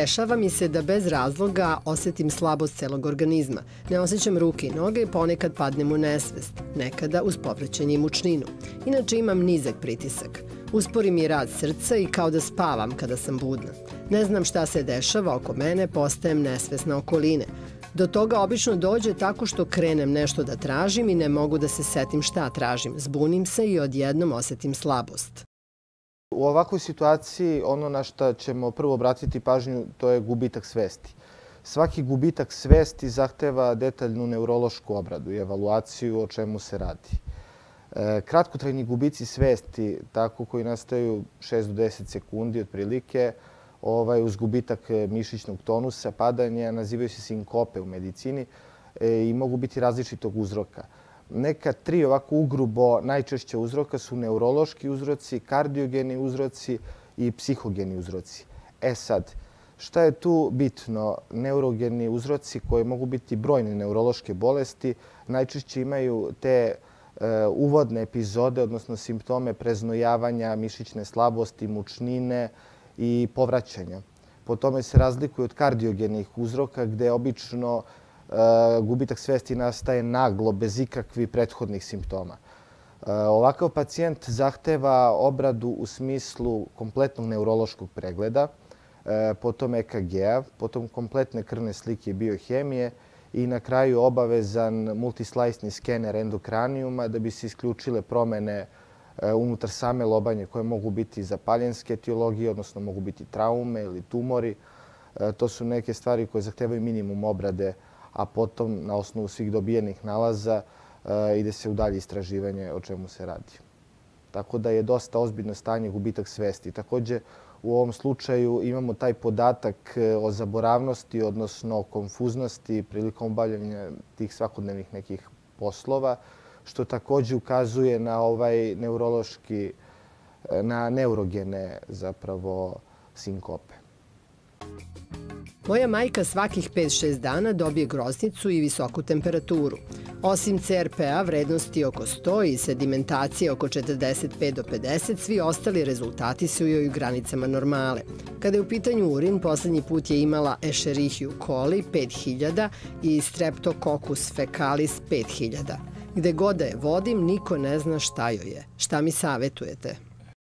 Dešava mi se da bez razloga osetim slabost celog organizma. Ne osjećam ruke i noge, ponekad padnem u nesvest, nekada uz povraćanje i mučninu. Inače imam nizak pritisak. Uspori mi rad srca i kao da spavam kada sam budna. Ne znam šta se dešava oko mene, postajem nesvesna okoline. Do toga obično dođe tako što krenem nešto da tražim i ne mogu da se setim šta tražim. Zbunim se i odjednom osetim slabost. U ovakvoj situaciji ono na što ćemo prvo obratiti pažnju to je gubitak svesti. Svaki gubitak svesti zahteva detaljnu neurološku obradu i evaluaciju o čemu se radi. Kratkotrajni gubici svesti, tako koji nastaju 6 do 10 sekundi otprilike, uz gubitak mišićnog tonusa, padanja, nazivaju se sinkope u medicini i mogu biti različitog uzroka. Neka tri ovako ugrubo najčešća uzroka su neurološki uzroci, kardiogeni uzroci i psihogeni uzroci. Sad, šta je tu bitno? Neurogeni uzroci koji mogu biti brojne neurološke bolesti najčešće imaju te uvodne epizode, odnosno simptome preznojavanja, mišićne slabosti, mučnine i povraćanja. Po tome se razlikuju od kardiogenih uzroka gde obično gubitak svesti nastaje naglo, bez ikakvih prethodnih simptoma. Ovakav pacijent zahteva obradu u smislu kompletnog neurološkog pregleda, potom EKG-a, potom kompletne krvne slike i biohemije i na kraju obavezan multislajsni skener endokranijuma da bi se isključile promene unutar same lobanje koje mogu biti zapaljenske etiologije, odnosno mogu biti traume ili tumori. To su neke stvari koje zahtevaju minimum obrade, a potom na osnovu svih dobijenih nalaza ide se u dalje istraživanje o čemu se radi. Tako da je dosta ozbiljno stanje gubitak svesti. Također u ovom slučaju imamo taj podatak o zaboravnosti, odnosno konfuznosti prilikom obavljanja tih svakodnevnih nekih poslova, što također ukazuje na na neurogene zapravo sinkope. Moja majka svakih 5-6 dana dobije groznicu i visoku temperaturu. Osim CRP-a vrednosti oko 100 i sedimentacije oko 45 do 50, svi ostali rezultati su joj u granicama normale. Kada je u pitanju urin, poslednji put je imala Escherichia coli 5000 i Streptococcus fecalis 5000. Gde god da je vodim, niko ne zna šta joj je. Šta mi savetujete?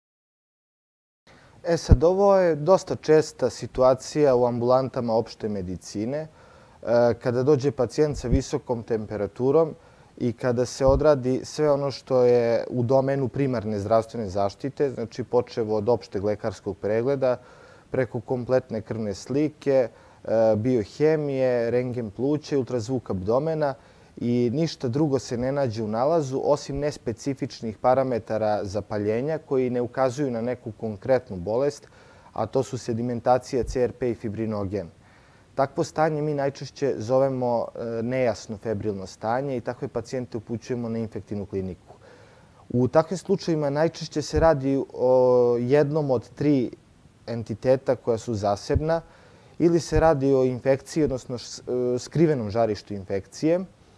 Sad, ovo je dosta česta situacija u ambulantama opšte medicine. Kada dođe pacijent sa visokom temperaturom i kada se odradi sve ono što je u domenu primarne zdravstvene zaštite, znači počevo od opšteg lekarskog pregleda, preko kompletne krvne slike, biohemije, rentgen pluća i ultrazvuk abdomena i ništa drugo se ne nađe u nalazu osim nespecifičnih parametara zapaljenja koji ne ukazuju na neku konkretnu bolest, a to su sedimentacija, CRP i fibrinogen. Takvo stanje mi najčešće zovemo nejasno febrilno stanje i takve pacijente upućujemo na infektivnu kliniku. U takvim slučajima najčešće se radi o jednom od 3 entiteta koja su zasebna ili se radi o infekciji, odnosno skrivenom žarištu infekcije,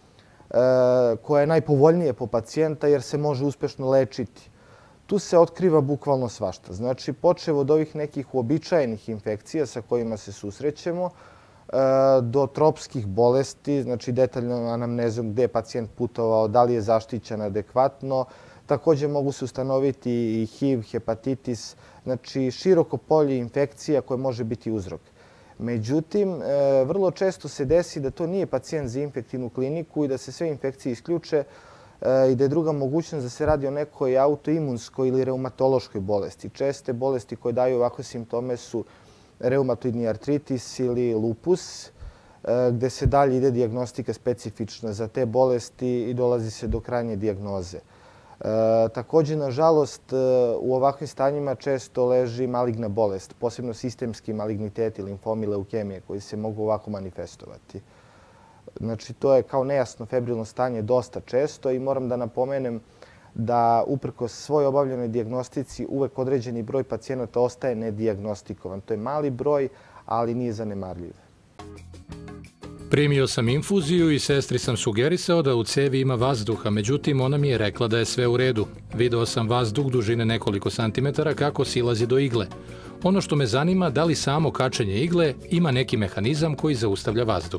koja je najpovoljnije po pacijenta jer se može uspešno lečiti. Tu se otkriva bukvalno svašta. Znači, počev od ovih nekih uobičajenih infekcija sa kojima se susrećemo, do tropskih bolesti, znači detaljnom anamnezom gde je pacijent putovao, da li je zaštićen adekvatno. Također mogu se ustanoviti i HIV, hepatitis, znači široko polje infekcija koje može biti uzrok. Međutim, vrlo često se desi da to nije pacijent za infektivnu kliniku i da se sve infekcije isključe i da je druga mogućnost da se radi o nekoj autoimunskoj ili reumatološkoj bolesti. Česte bolesti koje daju ovakve simptome su reumatoidni artritis ili lupus, gde se dalje ide dijagnostika specifična za te bolesti i dolazi se do krajnje dijagnoze. Također, nažalost, u ovakvim stanjima često leži maligna bolest, posebno sistemski maligniteti, limfomi, leukemije, koji se mogu ovako manifestovati. Znači, to je kao nejasno febrilno stanje dosta često i moram da napomenem da uprkos svoj obavljenoj dijagnostici uvek određeni broj pacijenata ostaje nedijagnostikovan. To je mali broj, ali nije zanemarljiv. Primio sam infuziju i sestri sam sugerisao da u cevi ima vazduha, međutim ona mi je rekla da je sve u redu. Video sam vazduh dužine nekoliko santimetara kako silazi do igle. Ono što me zanima, da li samo kačenje igle ima neki mehanizam koji zaustavlja vazduh.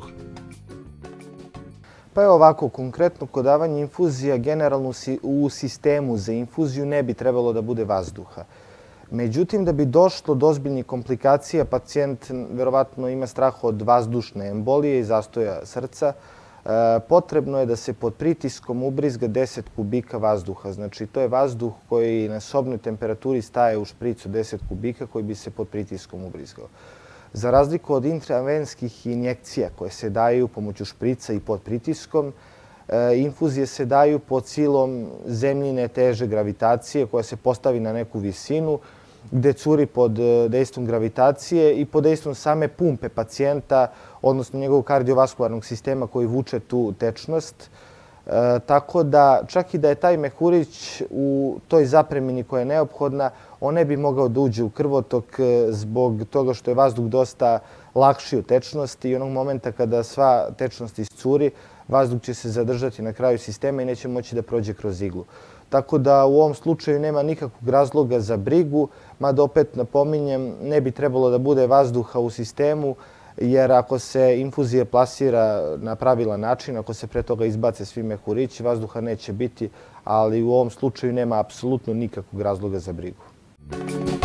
Pa je ovako, konkretno kod davanja infuzija, generalno u sistemu za infuziju ne bi trebalo da bude vazduha. Međutim, da bi došlo do ozbiljnih komplikacija, pacijent verovatno ima strah od vazdušne embolije i zastoja srca, potrebno je da se pod pritiskom ubrizga 10 kubika vazduha. Znači, to je vazduh koji na sobnoj temperaturi staje u špricu 10 kubika koji bi se pod pritiskom ubrizgao. Za razliku od intravenskih injekcija koje se daju pomoću šprica i pod pritiskom, infuzije se daju pod silom zemljine teže gravitacije koja se postavi na neku visinu gde curi pod dejstvom gravitacije i pod dejstvom same pumpe pacijenta, odnosno njegovog kardiovaskularnog sistema koji vuče tu tečnost. Tako da čak i da je taj mehurić u toj zapremini koja je neophodna, on ne bi mogao da uđe u krvotok zbog toga što je vazduh dosta lakši od tečnosti i onog momenta kada sva tečnost iscuri, vazduh će se zadržati na kraju sistema i neće moći da prođe kroz iglu. Tako da u ovom slučaju nema nikakvog razloga za brigu, mada opet napominjem, ne bi trebalo da bude vazduha u sistemu, jer ako se infuzija plasira na pravilan način, ako se pre toga izbace svi mehurići, vazduha neće biti, ali u ovom slučaju nema apsolutno nikakvog razloga za brigu.